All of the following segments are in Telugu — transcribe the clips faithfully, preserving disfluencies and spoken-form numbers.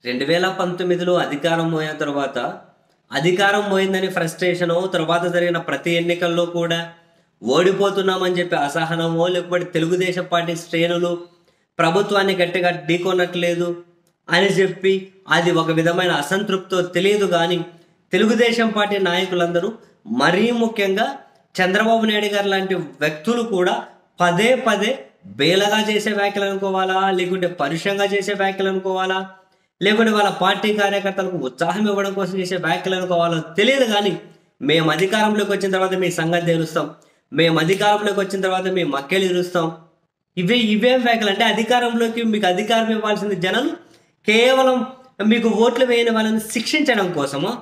రెండు వేల పంతొమ్మిదిలో అధికారం పోయిన తర్వాత, అధికారం పోయిందని ఫ్రస్ట్రేషనో, తర్వాత జరిగిన ప్రతి ఎన్నికల్లో కూడా ఓడిపోతున్నామని చెప్పి అసహనమో, లేకపోతే తెలుగుదేశం పార్టీ శ్రేణులు ప్రభుత్వాన్ని గట్టిగా ఢీకొనట్లేదు అని చెప్పి అది ఒక విధమైన అసంతృప్తో తెలియదు. కానీ తెలుగుదేశం పార్టీ నాయకులందరూ, మరీ ముఖ్యంగా చంద్రబాబు నాయుడు గారు లాంటి వ్యక్తులు కూడా పదే పదే బేలగా చేసే వ్యాఖ్యలు అనుకోవాలా, లేకుంటే పరుషంగా చేసే వ్యాఖ్యలు అనుకోవాలా, లేకుంటే వాళ్ళ పార్టీ కార్యకర్తలకు ఉత్సాహం ఇవ్వడం కోసం చేసే వ్యాఖ్యలు అనుకోవాలో తెలియదు. కానీ మేము అధికారంలోకి వచ్చిన తర్వాత మీ సంగతి తెలుస్తాం, మేము అధికారంలోకి వచ్చిన తర్వాత మీ మక్కెలు ఇరుస్తాం, ఇవే ఇవేం వ్యాఖ్యలు అంటే అధికారంలోకి మీకు అధికారం ఇవ్వాల్సింది జనాలు కేవలం మీకు ఓట్లు వేయని వాళ్ళని శిక్షించడం కోసమా?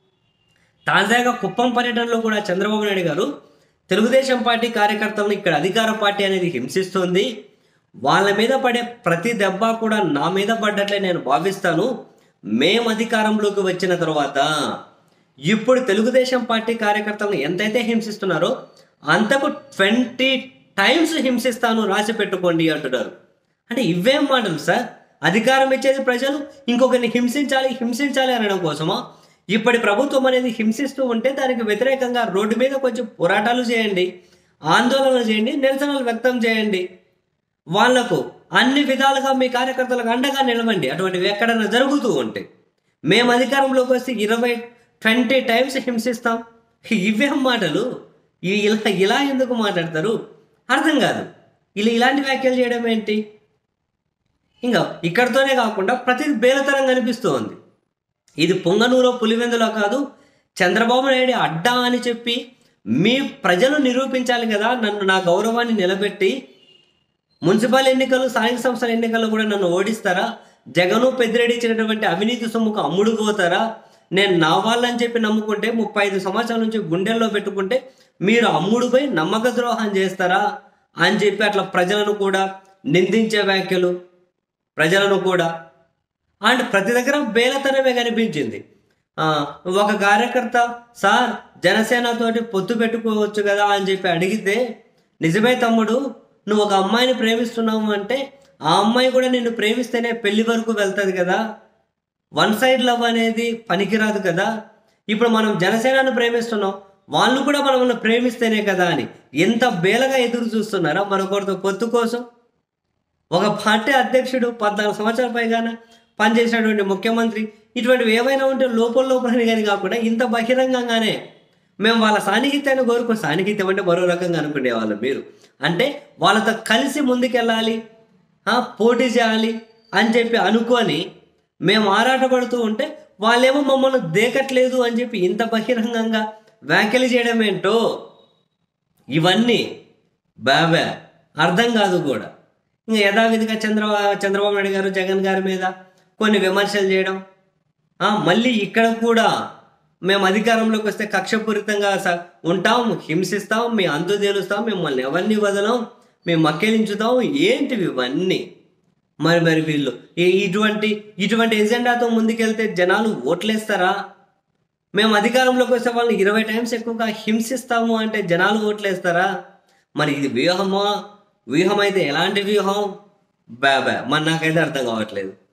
తాజాగా కుప్పం పర్యటనలో కూడా చంద్రబాబు నాయుడు గారు తెలుగుదేశం పార్టీ కార్యకర్తలను ఇక్కడ అధికార పార్టీ అనేది హింసిస్తుంది, వాళ్ళ మీద పడే ప్రతి దెబ్బ కూడా నా మీద పడ్డట్లే నేను భావిస్తాను, మేము అధికారంలోకి వచ్చిన తర్వాత ఇప్పుడు తెలుగుదేశం పార్టీ కార్యకర్తలను ఎంతైతే హింసిస్తున్నారో అంతకు ట్వంటీ టైమ్స్ హింసిస్తాను రాసి పెట్టుకోండి అంటున్నారు. అంటే ఇవేం మాటలు సార్? అధికారం ఇచ్చేది ప్రజలు, ఇంకొకరిని హింసించాలి హింసించాలి అనడం కోసమా? ఇప్పటి ప్రభుత్వం అనేది హింసిస్తూ ఉంటే దానికి వ్యతిరేకంగా రోడ్డు మీద కొంచెం పోరాటాలు చేయండి, ఆందోళనలు చేయండి, నిరసనలు వ్యక్తం చేయండి, వాళ్లకు అన్ని విధాలుగా మీ కార్యకర్తలకు అండగా నిలవండి. అటువంటివి ఎక్కడైనా జరుగుతూ ఉంటే మేము అధికారంలోకి వస్తే ఇరవై ట్వంటీ టైమ్స్ హింసిస్తాం, ఇవేం మాటలు? ఇలా ఇలా ఎందుకు మాట్లాడతారు అర్థం కాదు. ఇలా ఇలాంటి వ్యాఖ్యలు చేయడం ఏంటి? ఇంకా ఇక్కడితోనే కాకుండా ప్రతిది బేలతరం కనిపిస్తూ ఉంది. ఇది పొంగనూరు పులివెందులో కాదు, చంద్రబాబు నాయుడు అడ్డా అని చెప్పి మీ ప్రజలు నిరూపించాలి కదా, నన్ను నా గౌరవాన్ని నిలబెట్టి మున్సిపల్ ఎన్నికలు, స్థానిక సంస్థల ఎన్నికల్లో కూడా నన్ను ఓడిస్తారా? జగను పెద్దిరెడ్డి ఇచ్చినటువంటి అవినీతి సొమ్ముకు అమ్ముడు పోతారా? నేను నా వాళ్ళని చెప్పి నమ్ముకుంటే ముప్పై ఐదు సంవత్సరాల నుంచి గుండెల్లో పెట్టుకుంటే మీరు అమ్ముడుపై నమ్మక ద్రోహం చేస్తారా అని చెప్పి అట్లా ప్రజలను కూడా నిందించే వ్యాఖ్యలు, ప్రజలను కూడా అండ్ ప్రతి దగ్గర బేలతనమే కనిపించింది. ఒక కార్యకర్త సార్ జనసేనతోటి పొత్తు పెట్టుకోవచ్చు కదా అని చెప్పి అడిగితే, నిజమే తమ్ముడు, నువ్వు ఒక అమ్మాయిని ప్రేమిస్తున్నావు అంటే ఆ అమ్మాయి కూడా నిన్ను ప్రేమిస్తేనే పెళ్లి వరకు వెళ్తుంది కదా, వన్ సైడ్ లవ్ అనేది పనికిరాదు కదా, ఇప్పుడు మనం జనసేనను ప్రేమిస్తున్నాం, వాళ్ళు కూడా మనల్ని ప్రేమిస్తేనే కదా అని ఎంత బేలగా ఎదురు చూస్తున్నారా మరొకరితో పొత్తు కోసం? ఒక పార్టీ అధ్యక్షుడు పద్నాలుగు సంవత్సరాల పైగానే పనిచేసినటువంటి ముఖ్యమంత్రి ఇటువంటివి ఏవైనా ఉంటే లోపల లోపలని కానీ కాకుండా ఇంత బహిరంగంగానే మేము వాళ్ళ సాన్నిహిత్యాన్ని కోరుకో, సాన్నిహిత్యం అంటే మరో రకంగా అనుకునేవాళ్ళు మీరు, అంటే వాళ్ళతో కలిసి ముందుకెళ్ళాలి, పోటీ చేయాలి అని చెప్పి అనుకొని మేము ఆరాటపడుతూ ఉంటే వాళ్ళేమో మమ్మల్ని దేకట్లేదు అని చెప్పి ఇంత బహిరంగంగా వ్యాఖ్యలు చేయడం ఏంటో, ఇవన్నీ బాబా అర్థం కాదు కూడా. ఇంకా యథావిధిగా చంద్రబాబు చంద్రబాబు నాయుడు గారు జగన్ గారి మీద కొన్ని విమర్శలు చేయడం, మళ్ళీ ఇక్కడ కూడా మేము అధికారంలోకి వస్తే కక్షపూరితంగా ఉంటాం, హింసిస్తాం, మీ అంతు తేలుస్తాం, మిమ్మల్ని ఎవరిని వదలం, మేము మక్కెలించుతాం, ఏంటివి ఇవన్నీ? మరి మరి వీళ్ళు ఇటువంటి ఇటువంటి ఎజెండాతో ముందుకెళ్తే జనాలు ఓట్లేస్తారా? మేము అధికారంలోకి వస్తే వాళ్ళని ఇరవై టైమ్స్ ఎక్కువగా హింసిస్తాము అంటే జనాలు ఓట్లేస్తారా? మరి ఇది వ్యూహమా? వ్యూహం అయితే ఎలాంటి వ్యూహం? బాబా మరి నాకైతే అర్థం కావట్లేదు.